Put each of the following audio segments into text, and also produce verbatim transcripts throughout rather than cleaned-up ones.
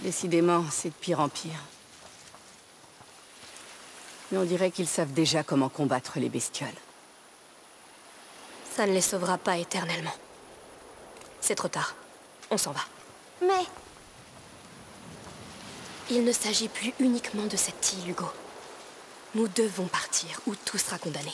Décidément, c'est de pire en pire. Mais on dirait qu'ils savent déjà comment combattre les bestioles. Ça ne les sauvera pas éternellement. C'est trop tard. On s'en va. Mais... Il ne s'agit plus uniquement de cette île, Hugo. Nous devons partir, ou tout sera condamné.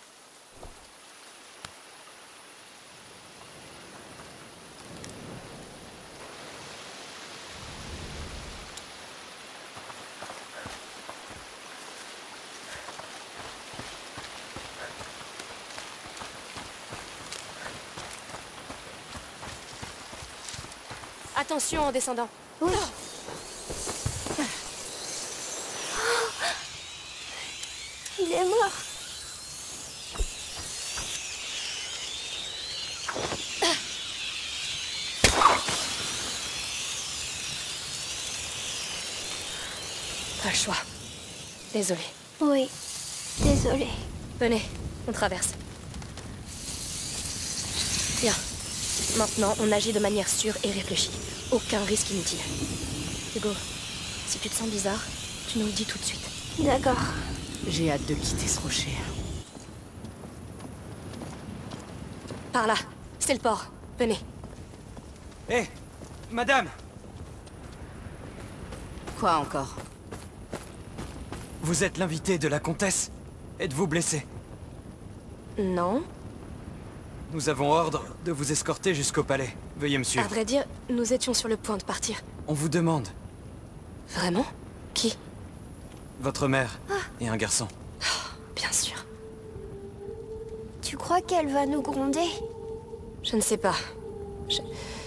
Attention en descendant. Oui. Oh. Il est mort. Pas le choix. Désolée. Oui, désolée. Venez, on traverse. Bien. Maintenant, on agit de manière sûre et réfléchie. Aucun risque inutile. Hugo, si tu te sens bizarre, tu nous le dis tout de suite. D'accord. J'ai hâte de quitter ce rocher. Par là, c'est le port. Venez. Hé, madame! Quoi encore? Vous êtes l'invité de la comtesse? Êtes-vous blessé? Non. Nous avons ordre de vous escorter jusqu'au palais. Veuillez me À suivre. vrai dire, nous étions sur le point de partir. On vous demande. Vraiment? Qui? Votre mère et un garçon. Bien sûr. Tu crois qu'elle va nous gronder? Je ne sais pas. Je...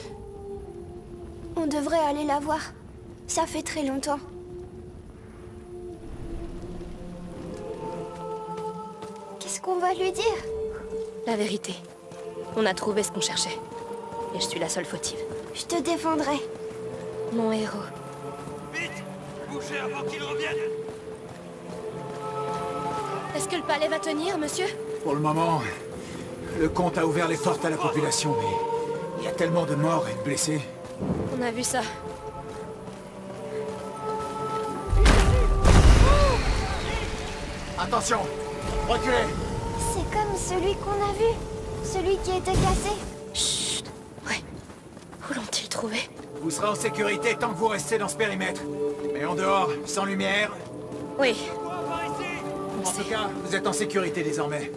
On devrait aller la voir. Ça fait très longtemps. Qu'est-ce qu'on va lui dire? La vérité. On a trouvé ce qu'on cherchait. Et je suis la seule fautive. Je te défendrai. Mon héros. Vite! Bougez avant qu'il revienne! Est-ce que le palais va tenir, monsieur? Pour le moment, le comte a ouvert les portes à la population, mais il y a tellement de morts et de blessés. On a vu ça. Attention! Reculez! C'est comme celui qu'on a vu. Celui qui était cassé. Chut. Ouais. Où l'ont-ils trouvé? Vous serez en sécurité tant que vous restez dans ce périmètre. Mais en dehors, sans lumière... Oui. En tout cas, vous êtes en sécurité désormais.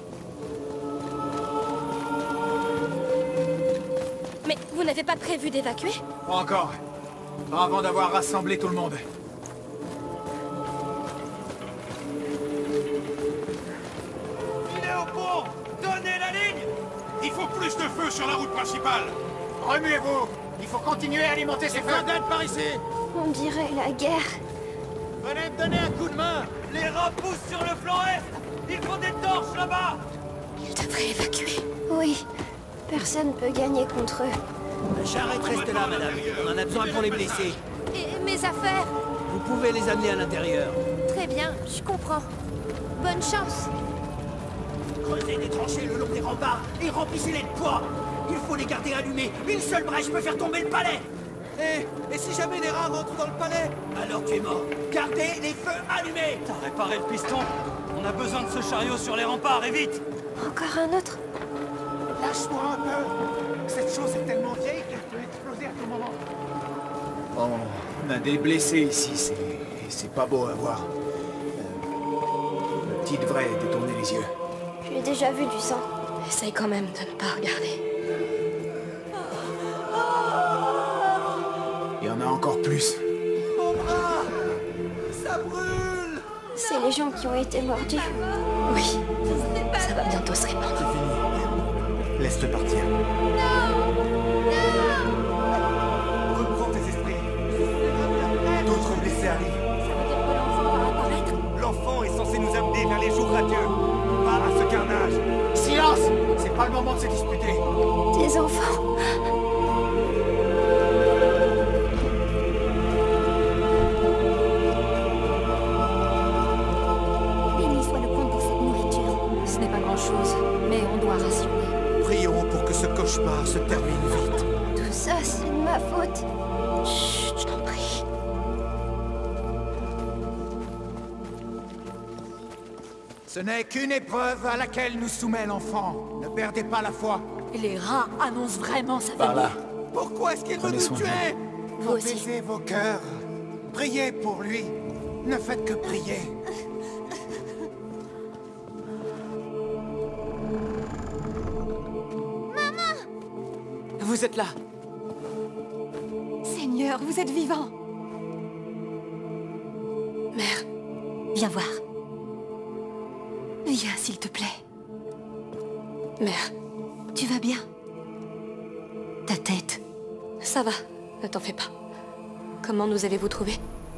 Mais vous n'avez pas prévu d'évacuer? Pas encore. Pas avant d'avoir rassemblé tout le monde. Il est au pont! Donnez la ligne! Il faut plus de feu sur la route principale! Remuez-vous! Il faut continuer à alimenter ces feux! par ici! On dirait la guerre. Venez me donner un coup de main! Les rats poussent sur le flanc est! Il faut des torches là-bas! Ils devraient évacuer. Oui. Personne peut gagner contre eux. Charrette reste là, madame. On en a besoin pour les blessés. Et mes affaires? Vous pouvez les amener à l'intérieur. Très bien, je comprends. Bonne chance. Creusez des tranchées le long des remparts et remplissez-les de poids. Il faut les garder allumés. Une seule brèche peut faire tomber le palais. Hé, et si jamais les rats rentrent dans le palais? Alors tu es mort. Gardez les feux allumés. T'as réparé le piston? On a besoin de ce chariot sur les remparts, et vite! Encore un autre? Lâche-moi un peu! Cette chose est tellement vieille qu'elle peut exploser à tout moment. Oh, on a des blessés ici, c'est... c'est pas beau à voir. Euh, le petit devrait détourner les yeux. J'ai déjà vu du sang. Essaye quand même de ne pas regarder. Il y en a encore plus. Mon bras! Ça brûle! C'est les gens qui ont été mordus. Oui. Ça va bientôt se répandre. C'est fini. Laisse-le partir. Reprends tes esprits. D'autres blessés arrivent. L'enfant va apparaître. L'enfant est censé nous amener vers les jours radieux, pas à ce carnage. Silence! C'est pas le moment de se disputer. Des enfants. Béni soit le comte pour cette nourriture. Ce n'est pas grand-chose, mais on doit rationner. Prions pour que ce cauchemar se termine vite. Tout ça, c'est de ma faute. Chut, je t'en prie. Ce n'est qu'une épreuve à laquelle nous soumet l'enfant. Ne perdez pas la foi. Les rats annoncent vraiment sa Par venue. là. Pourquoi est-ce qu'il veut Prenez nous soin de tuer? Vous aussi. Apaisez vos cœurs. Priez pour lui. Ne faites que prier. Vous êtes là. Seigneur, vous êtes vivant. Mère, Viens voir. Viens, s'il te plaît. mère, Tu vas bien? Ta tête. ça va, ne t'en fais pas. Comment nous avez-vous trouvés?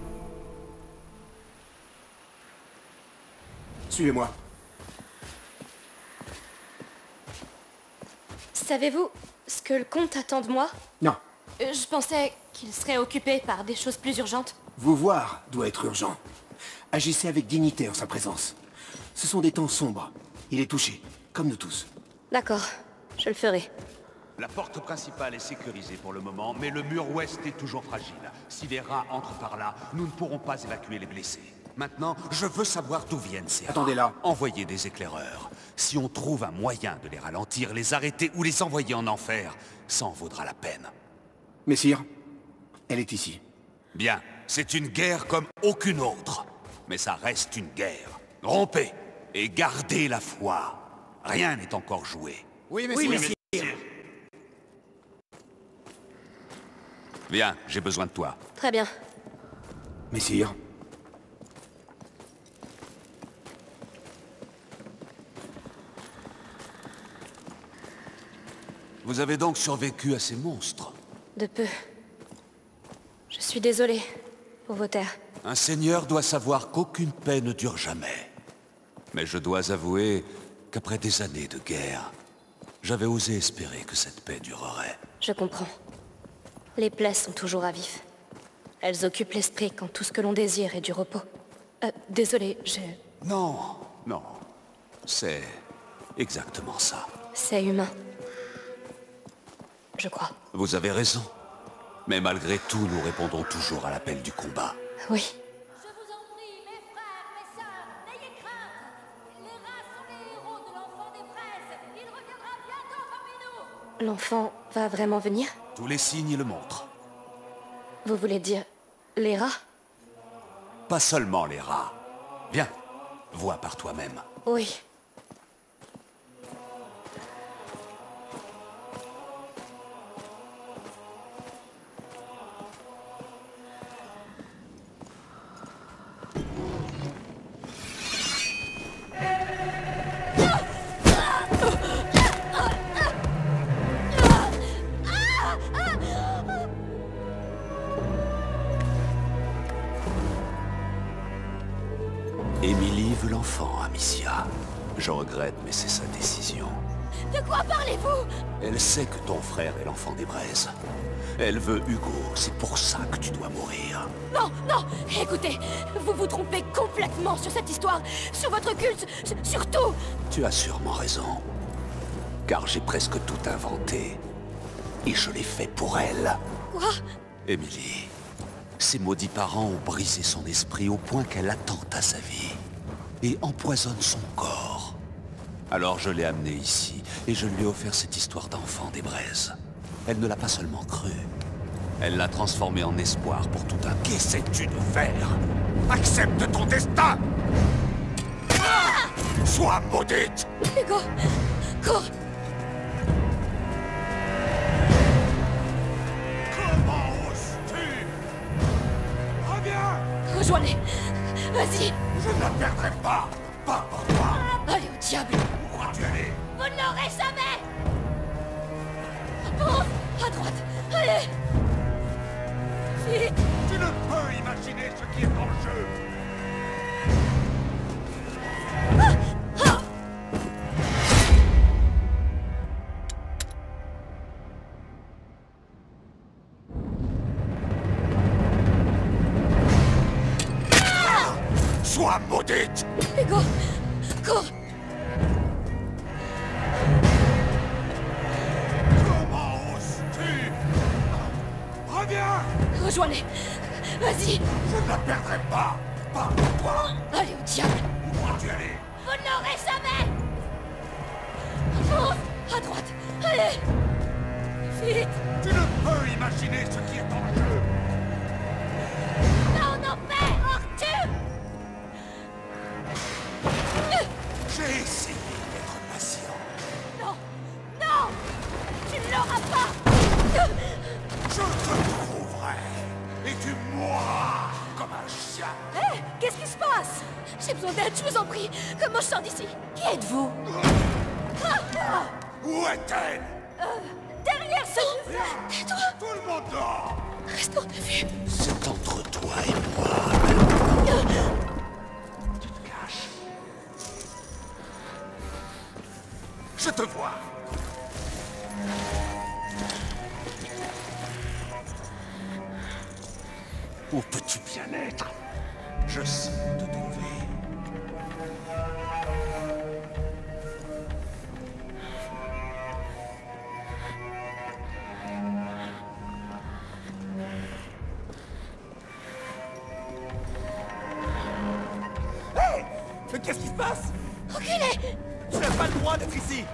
Suivez-moi. Savez-vous ce que le comte attend de moi? Non. Euh, Je pensais qu'il serait occupé par des choses plus urgentes. Vous voir doit être urgent. Agissez avec dignité en sa présence. Ce sont des temps sombres. Il est touché, comme nous tous. D'accord, je le ferai. La porte principale est sécurisée pour le moment, mais le mur ouest est toujours fragile. Si les rats entrent par là, nous ne pourrons pas évacuer les blessés. Maintenant, je veux savoir d'où viennent ces rats. Attendez là. Envoyez des éclaireurs. Si on trouve un moyen de les ralentir, les arrêter ou les envoyer en enfer, ça en vaudra la peine. Messire, elle est ici. Bien, c'est une guerre comme aucune autre. Mais ça reste une guerre. Rompez et gardez la foi. Rien n'est encore joué. Oui, messire. Oui, messire. Viens, j'ai besoin de toi. Très bien. Messire. Vous avez donc survécu à ces monstres. De peu. Je suis désolée pour vos terres. Un seigneur doit savoir qu'aucune paix ne dure jamais. Mais je dois avouer qu'après des années de guerre, j'avais osé espérer que cette paix durerait. Je comprends. Les plaies sont toujours à vif. Elles occupent l'esprit quand tout ce que l'on désire est du repos. Euh, désolée, je... Non, non. C'est exactement ça. C'est humain. Je crois. Vous avez raison. Mais malgré tout, nous répondons toujours à l'appel du combat. Oui. Je vous en prie, mes frères, mes sœurs, n'ayez crainte. Les rats sont les héros de l'enfant des fraises. Il reviendra bientôt parmi nous. L'enfant va vraiment venir? Tous les signes le montrent. Vous voulez dire... les rats? Pas seulement les rats. Viens, vois par toi-même. Oui. Émilie veut l'enfant, Amicia. Je regrette, mais c'est sa décision. De quoi parlez-vous? Elle sait que ton frère est l'enfant des braises. Elle veut Hugo, c'est pour ça que tu dois mourir. Non, non, écoutez, vous vous trompez complètement sur cette histoire, sur votre culte, sur- surtout. Tu as sûrement raison. Car j'ai presque tout inventé. Et je l'ai fait pour elle. Quoi? Émilie, ses maudits parents ont brisé son esprit au point qu'elle attente à sa vie. Et empoisonne son corps. Alors je l'ai amenée ici, et je lui ai offert cette histoire d'enfant des braises. Elle ne l'a pas seulement cru. Elle l'a transformée en espoir pour tout un... Qu'essaies-tu de faire? Accepte ton destin! Ah! Sois maudite! Hugo, cours. Comment oses-tu? Reviens! Rejoins-les. Vas-y. Je ne la perdrai pas! Pas pour toi! Allez au diable. Où crois-tu aller? Vous ne l'aurez jamais. Pense à droite. Allez. Vite. Tu ne peux imaginer ce qui est en jeu! Sois maudite! Hugo, cours. Comment oses-tu? Reviens! Rejoins-les. Vas-y. Je ne la perdrai pas! Pas pour toi! Allez au diable. Où crois-tu aller? Vous ne l'aurez jamais! Avance! À droite! Allez! Vite! Tu ne peux imaginer ce qui est en jeu! Non, non, paix! Arthur! J'ai essayé d'être patient. Non! Non! Tu ne l'auras pas! Je te trouverai! Et tu mourras comme un chien! Hé! Hey, qu'est-ce qui se passe? J'ai besoin d'aide, je vous en prie! Comment je sors d'ici? Qui êtes-vous? Où est-elle? euh, Derrière ce... Tais-toi! Tout le monde dort! Reste hors de vue! C'est entre toi et moi. Tu te caches. Je te vois. Où peux-tu bien être? Je sais te trouver. Hey! Mais qu'est-ce qui se passe? Reculez! Tu n'as pas le droit d'être ici!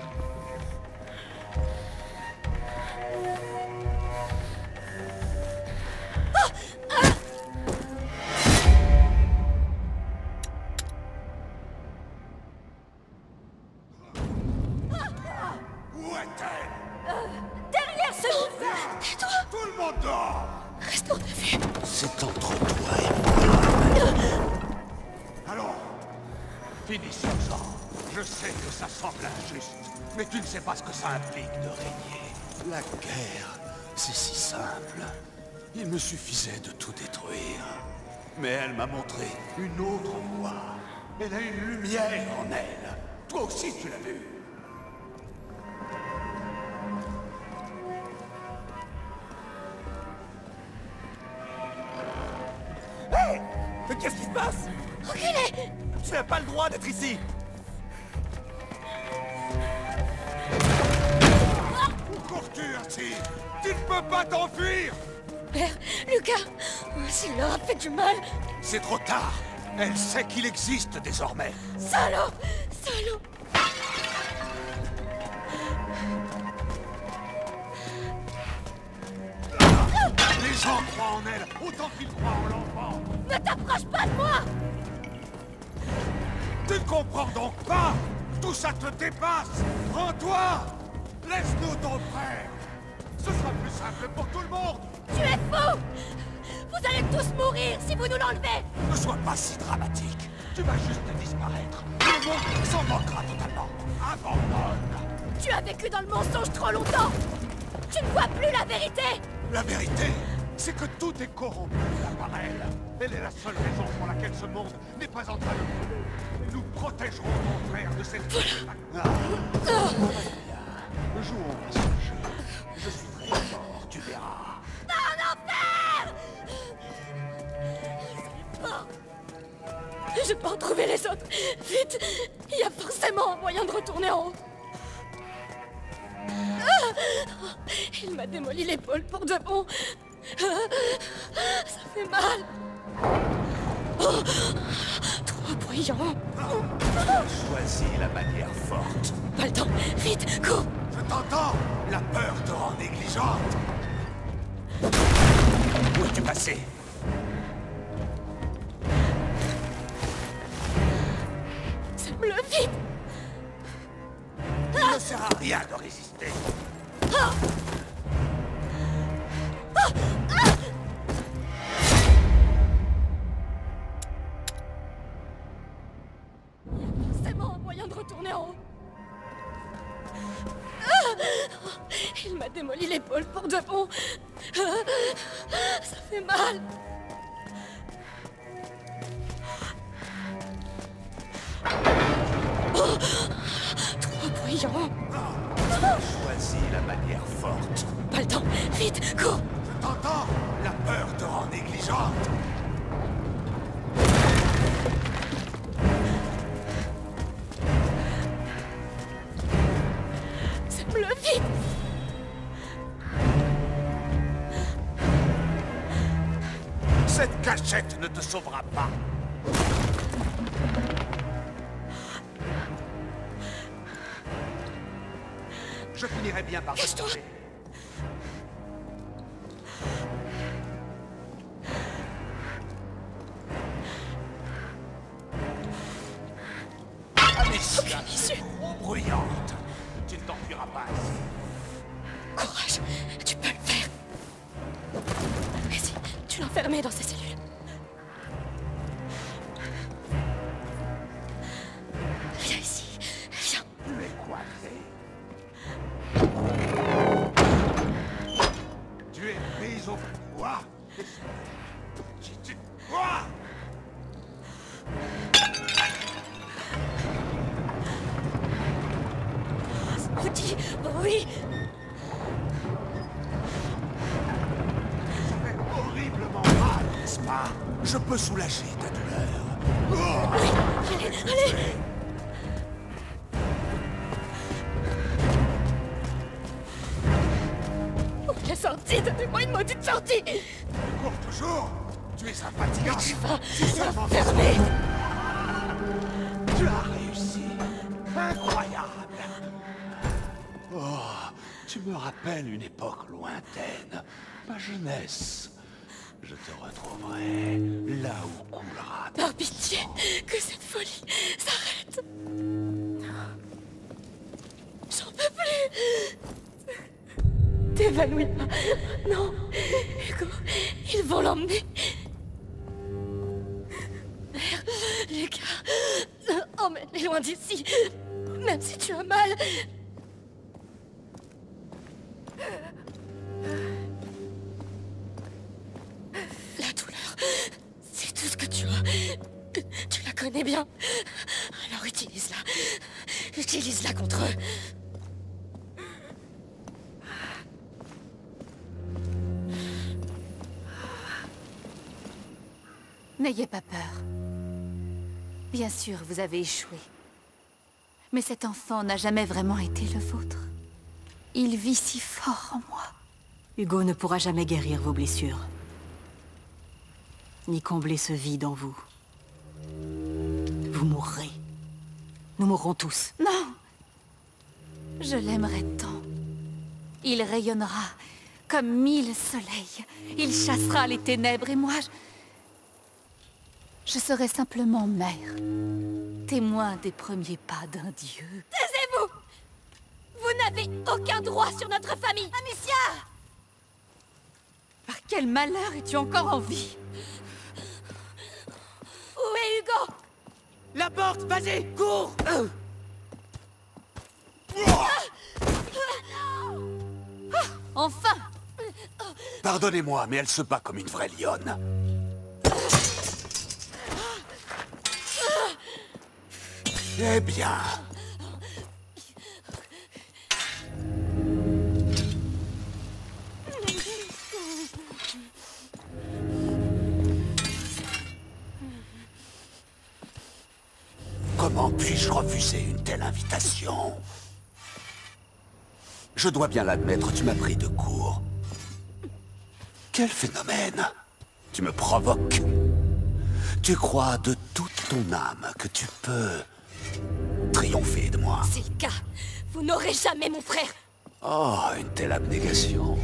Où est-elle? Derrière ce... Tais-toi! Tout le monde dort! Reste hors de vue! C'est entre toi et moi. Alors, finissons-en. Je sais que ça semble injuste, mais tu ne sais pas ce que ça implique de régner. La guerre, c'est si simple. Il me suffisait de tout détruire. Mais elle m'a montré une autre voie. Elle a une lumière en elle. Toi aussi, tu l'as vu. Hey! Mais qu'est-ce qui se passe? Reculez! Tu n'as pas le droit d'être ici! Où cours-tu ainsi? Tu ne peux pas t'enfuir! Père, Lucas, s'il leur a fait du mal... C'est trop tard. Elle sait qu'il existe désormais. Salaud! Salaud! Les gens croient en elle autant qu'ils croient en l'enfant. Ne t'approche pas de moi! Tu ne comprends donc pas? Tout ça te dépasse. Rends-toi. Laisse-nous ton frère. Ce sera plus simple pour tout le monde. Tu es fou! Vous allez tous mourir si vous nous l'enlevez! Ne sois pas si dramatique. Tu vas juste disparaître. Le monde s'en moquera totalement. Abandonne. Tu as vécu dans le mensonge trop longtemps! Tu ne vois plus la vérité! La vérité, c'est que tout est corrompu là par elle. Elle est la seule raison pour laquelle ce monde n'est pas en train de brûler. Nous protégerons ton frère de cette... Ah. Jouons à ce jeu. Je suis très fort, tu verras. Non, non, père! Je peux en trouver les autres. Vite! Il y a forcément un moyen de retourner en haut. Il m'a démoli l'épaule pour de bon. Ça fait mal. Trop bruyant. Choisis la manière forte. Pas le temps. Vite, cours. Je t'entends. La peur te rend négligente. Où es-tu passé? Sème-le vite. Il ne sert à rien de résister. Ah. Ah. Ah. Il y a forcément un moyen de retourner en haut. Ah. Il m'a démoli l'épaule pour de bon. Ah. Ça fait mal. Oh. Trop bruyant. Choisis la manière forte. Pas le temps. Vite, cours. Je t'entends. La peur te rend négligente. Sème-le vite. Cette cachette ne te sauvera pas. finirai bien par te sauver. Aucune issue. Trop bruyante. Tu ne t'enfuiras pas ici. Courage, tu peux le faire. Vas-y, tu l'as enfermé dans ces cellules. Viens ici, viens. Tu es coincé. Tu es prise au quoi? Tu... tu... Quoi? Vous dites oui. Ça fait horriblement mal, n'est-ce pas? Je peux soulager ta douleur. Oh, allez, allez. Oh, la sortie, donnez-moi une maudite sortie. Tu cours toujours? Tu es infatigable. Tu vas Si seulement fermer. Tu as réussi. Incroyable. Oh, tu me rappelles une époque lointaine, ma jeunesse. Je te retrouverai là où coulera. Par pitié, que cette folie s'arrête. J'en peux plus. T'évanouis pas. Non, Hugo, ils vont l'emmener. Mère, Lucas, emmène-les loin d'ici. Même si tu as mal. La douleur, c'est tout ce que tu as. Tu la connais bien. Alors utilise-la. Utilise-la contre eux. N'ayez pas peur. Bien sûr, vous avez échoué. Mais cet enfant n'a jamais vraiment été le vôtre. Il vit si fort en moi. Hugo ne pourra jamais guérir vos blessures. Ni combler ce vide en vous. Vous mourrez. Nous mourrons tous. Non! Je l'aimerais tant. Il rayonnera comme mille soleils. Il chassera les ténèbres et moi, je... Je serai simplement mère. Témoin des premiers pas d'un dieu. Taisez-vous! Vous n'avez aucun droit sur notre famille! Amicia! Par quel malheur es-tu encore en vie? Où est Hugo? La porte, vas-y, cours! euh. ah, Enfin! Pardonnez-moi, mais elle se bat comme une vraie lionne. Eh bien... Comment puis-je refuser une telle invitation? Je dois bien l'admettre, tu m'as pris de court. Quel phénomène! Tu me provoques. Tu crois de toute ton âme que tu peux triompher de moi. C'est le cas. Vous n'aurez jamais mon frère. Oh, une telle abnégation.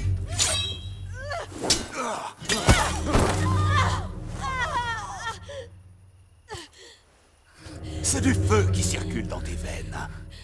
C'est du feu qui circule dans tes veines.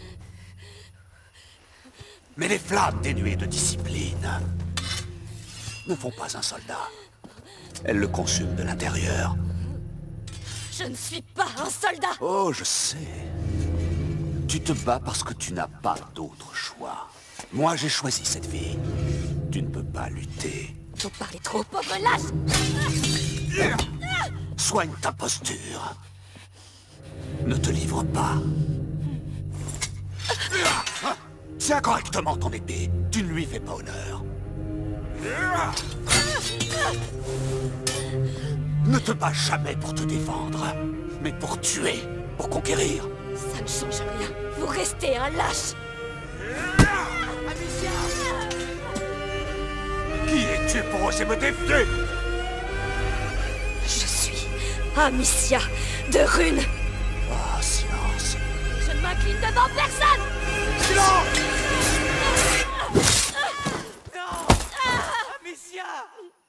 Mais les flammes dénuées de discipline ne font pas un soldat. Elles le consument de l'intérieur. Je ne suis pas un soldat. Oh, je sais. Tu te bats parce que tu n'as pas d'autre choix. Moi, j'ai choisi cette vie. Tu ne peux pas lutter. Vous parlez trop, pauvre lâche. Soigne ta posture. Ne te livre pas. Tiens correctement ton épée. Tu ne lui fais pas honneur. Ne te bats jamais pour te défendre, mais pour tuer, pour conquérir. Ça ne change rien. Vous restez un lâche. Amicia! Qui es-tu pour oser me défier? Je suis Amicia de Rune. Oh, silence. Je ne m'incline devant personne. Silence! Amicia!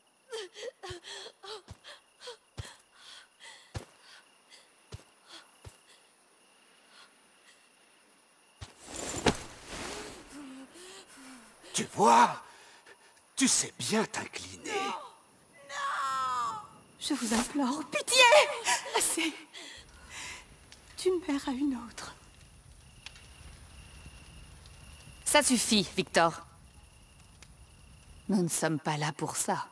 Tu vois? Tu sais bien t'incliner. Je vous implore, pitié! Assez. D'une mère à une autre. Ça suffit, Victor. Nous ne sommes pas là pour ça.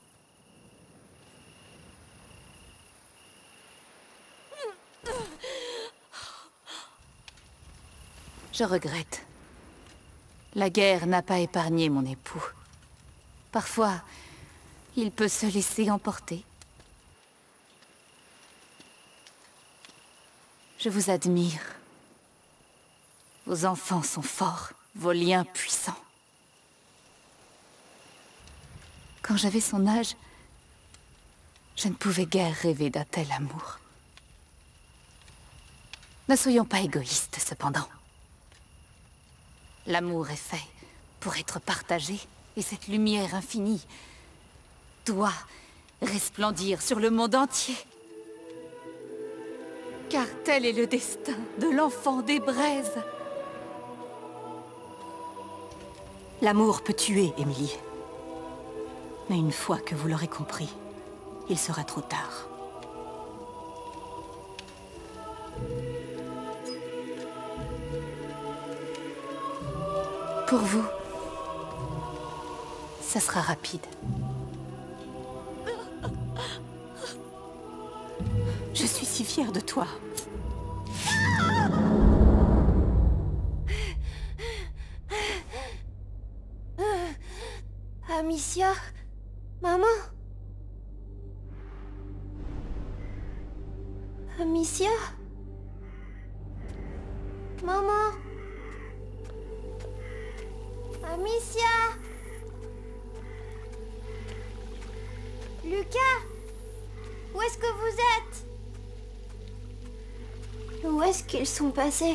Je regrette. La guerre n'a pas épargné mon époux. Parfois, il peut se laisser emporter. Je vous admire. Vos enfants sont forts, vos liens puissants. Quand j'avais son âge, je ne pouvais guère rêver d'un tel amour. Ne soyons pas égoïstes, cependant. L'amour est fait pour être partagé, et cette lumière infinie doit resplendir sur le monde entier. Car tel est le destin de l'enfant des braises. L'amour peut tuer, Émilie. Mais une fois que vous l'aurez compris, il sera trop tard. Pour vous, ça sera rapide. Je suis si fière de toi. Amicia, maman. Amicia, maman. Amicia, Lucas, où est-ce que vous êtes? Où est-ce qu'ils sont passés?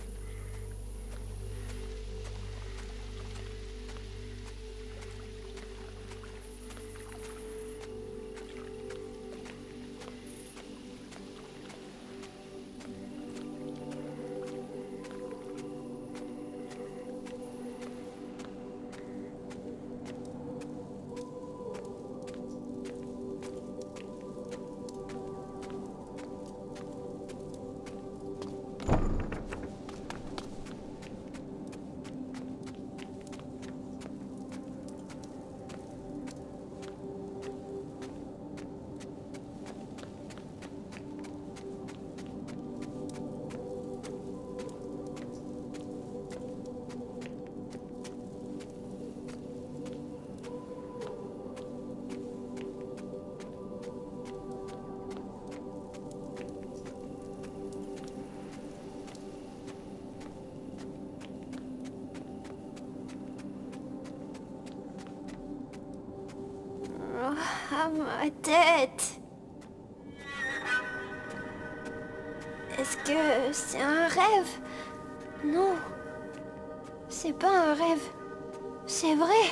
Ah, ma tête. Est-ce que c'est un rêve? Non. C'est pas un rêve. C'est vrai.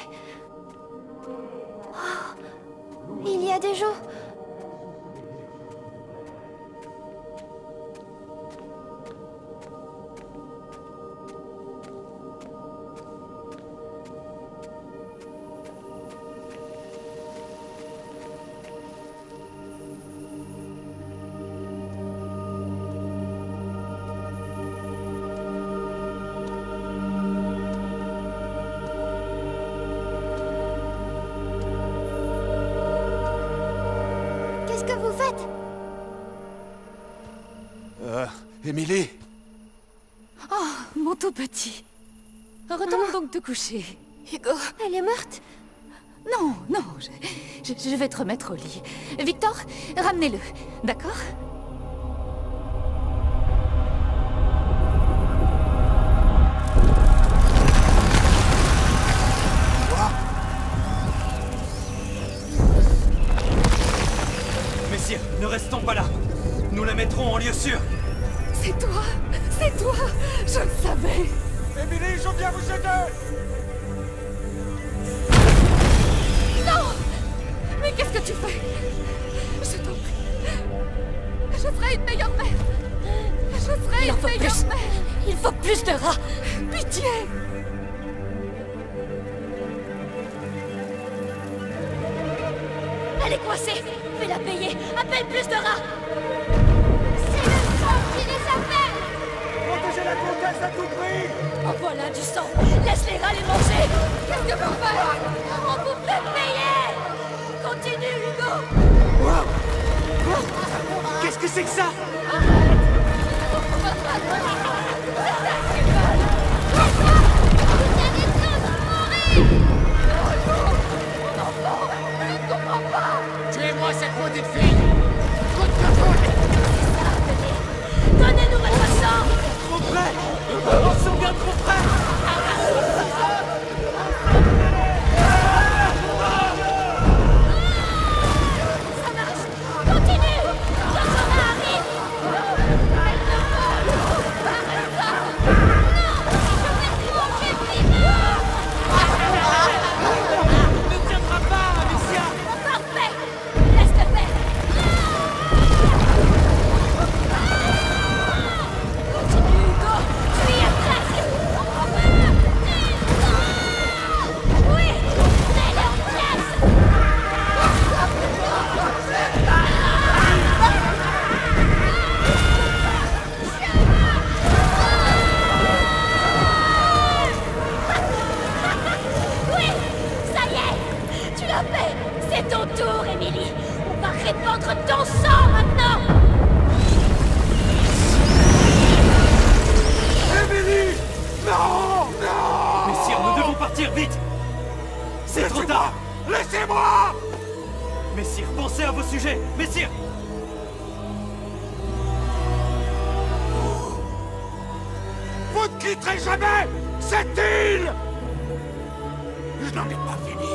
Oh, il y a des gens. Qu'est-ce que vous faites? Euh, Émilie? Oh, mon tout petit. Retourne donc te coucher. Hugo, elle est morte? Non, non, je, je, je vais te remettre au lit. Victor, ramenez-le, d'accord? Messire, ne restons pas là. Nous la mettrons en lieu sûr. C'est toi, c'est toi, je le savais. Émilie, je viens vous aider. Non! Qu'est-ce que tu fais? Je t'en prie. Je serai une meilleure mère. Je serai une meilleure plus. mère. Il faut plus de rats. Pitié. Elle est coincée. Fais-la payer. Appelle plus de rats. C'est le sang qui les appelle. Protégez la comtesse à tout prix. En voilà du sang. Laisse les rats les manger. Qu'est-ce que vous faites? On vous fait payer. Continue, Hugo. Wow. Wow. Qu'est-ce que c'est que ça? Tuez-moi cette maudite fille! Coûte que coûte! Donnez-nous votre sang. Trop près. Ils sont bien trop près. Ça marche. Continue. Yokora arrive. Ne tiendra pas, Amicia. Parfait. Laisse-le faire. Continue, Hugo. Tu y es presque. Oui. Mets-le en pièces. Oui. Ça y est. Tu l'as fait. C'est ton tour, Emily. On va répandre ton sang maintenant. Emily. Non. Non. Messire, nous devons partir, vite. C'est trop tard. Laissez-moi. Messire, pensez à vos sujets. Messire. Vous ne quitterez jamais cette île. Je n'en ai pas fini.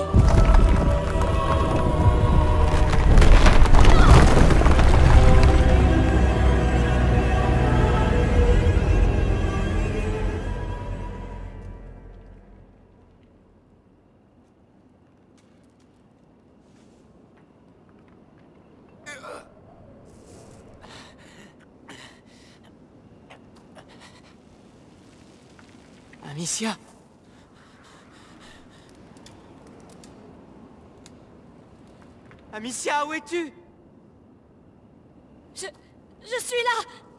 Amicia. Amicia, où es-tu? Je... je suis là.